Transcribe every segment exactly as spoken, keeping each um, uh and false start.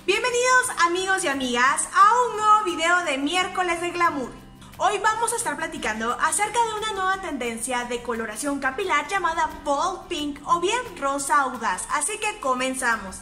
Bienvenidos amigos y amigas a un nuevo video de Miércoles de Glamour. Hoy vamos a estar platicando acerca de una nueva tendencia de coloración capilar llamada Bold Pink o bien rosa audaz, así que comenzamos.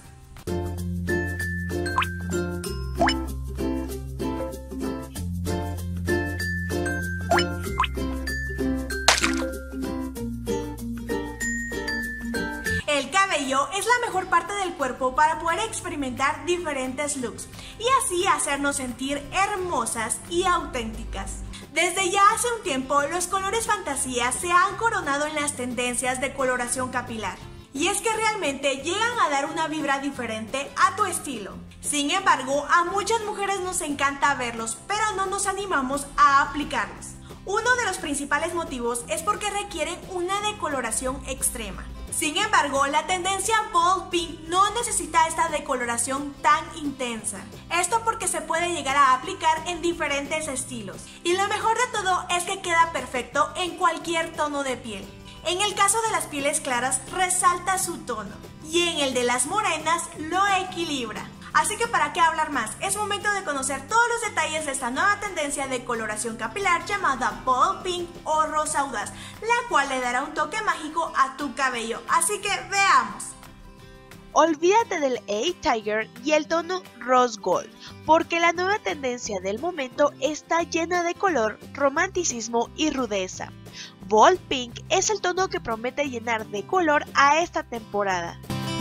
El cabello es la mejor parte del cuerpo para poder experimentar diferentes looks y así hacernos sentir hermosas y auténticas. Desde ya hace un tiempo, los colores fantasía se han coronado en las tendencias de coloración capilar. Y es que realmente llegan a dar una vibra diferente a tu estilo. Sin embargo, a muchas mujeres nos encanta verlos, pero no nos animamos a aplicarlos. Uno de los principales motivos es porque requieren una decoloración extrema. Sin embargo, la tendencia Bold Pink no necesita esta decoloración tan intensa. Esto porque se puede llegar a aplicar en diferentes estilos. Y lo mejor de todo es que queda perfecto en cualquier tono de piel. En el caso de las pieles claras, resalta su tono. Y en el de las morenas, lo equilibra. Así que para qué hablar más, es momento de conocer todos los detalles de esta nueva tendencia de coloración capilar llamada Bold Pink o rosa audaz, la cual le dará un toque mágico a tu cabello, así que veamos. Olvídate del A-Tiger y el tono Rose Gold, porque la nueva tendencia del momento está llena de color, romanticismo y rudeza. Bold Pink es el tono que promete llenar de color a esta temporada.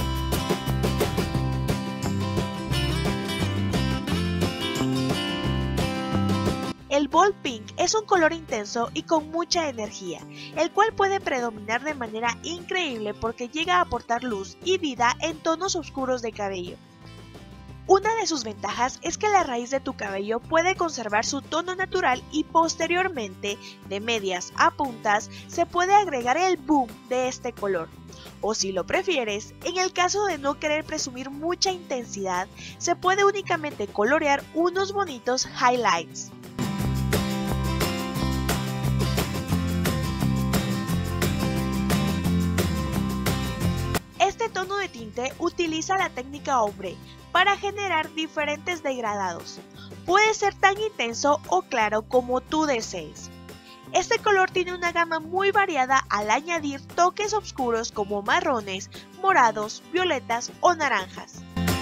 El Bold Pink es un color intenso y con mucha energía, el cual puede predominar de manera increíble porque llega a aportar luz y vida en tonos oscuros de cabello. Una de sus ventajas es que la raíz de tu cabello puede conservar su tono natural y posteriormente, de medias a puntas, se puede agregar el boom de este color. O si lo prefieres, en el caso de no querer presumir mucha intensidad, se puede únicamente colorear unos bonitos highlights. Este tono de tinte utiliza la técnica ombre para generar diferentes degradados. Puede ser tan intenso o claro como tú desees. Este color tiene una gama muy variada al añadir toques oscuros como marrones, morados, violetas o naranjas.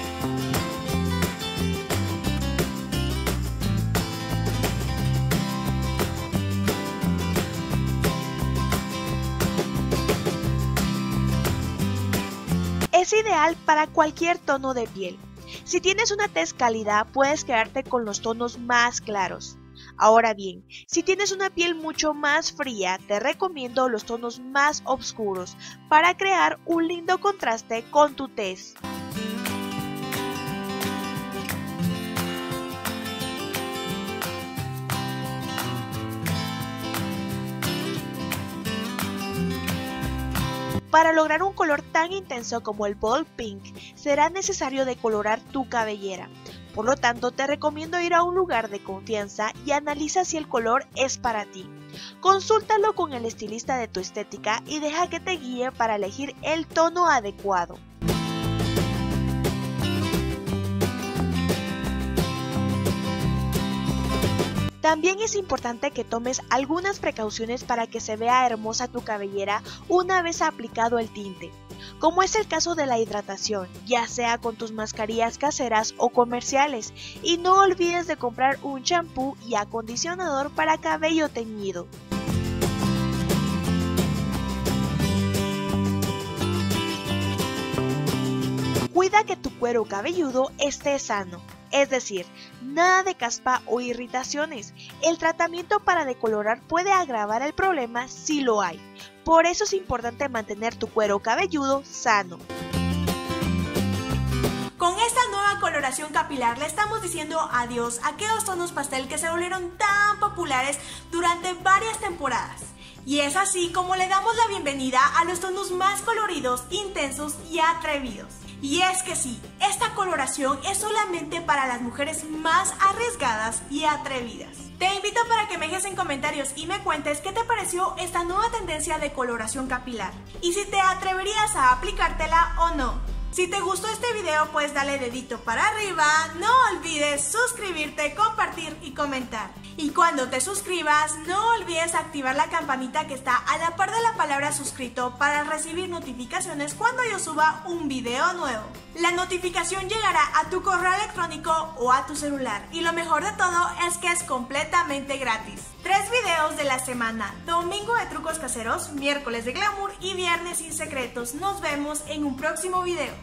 Es ideal para cualquier tono de piel. Si tienes una tez cálida, puedes quedarte con los tonos más claros. Ahora bien, si tienes una piel mucho más fría, te recomiendo los tonos más oscuros para crear un lindo contraste con tu tez. Para lograr un color tan intenso como el Bold Pink, será necesario decolorar tu cabellera. Por lo tanto, te recomiendo ir a un lugar de confianza y analiza si el color es para ti. Consúltalo con el estilista de tu estética y deja que te guíe para elegir el tono adecuado. También es importante que tomes algunas precauciones para que se vea hermosa tu cabellera una vez aplicado el tinte, como es el caso de la hidratación, ya sea con tus mascarillas caseras o comerciales, y no olvides de comprar un champú y acondicionador para cabello teñido. Cuida que tu cuero cabelludo esté sano. Es decir, nada de caspa o irritaciones. El tratamiento para decolorar puede agravar el problema si lo hay. Por eso es importante mantener tu cuero cabelludo sano. Con esta nueva coloración capilar le estamos diciendo adiós a aquellos tonos pastel que se volvieron tan populares durante varias temporadas. Y es así como le damos la bienvenida a los tonos más coloridos, intensos y atrevidos. Y es que sí, esta coloración es solamente para las mujeres más arriesgadas y atrevidas. Te invito para que me dejes en comentarios y me cuentes qué te pareció esta nueva tendencia de coloración capilar y si te atreverías a aplicártela o no. Si te gustó este video, pues dale dedito para arriba, no olvides suscribirte, compartir y comentar. Y cuando te suscribas, no olvides activar la campanita que está a la par de la palabra suscrito para recibir notificaciones cuando yo suba un video nuevo. La notificación llegará a tu correo electrónico o a tu celular. Y lo mejor de todo es que es completamente gratis. Tres videos de la semana: domingo de trucos caseros, miércoles de glamour y viernes sin secretos. Nos vemos en un próximo video.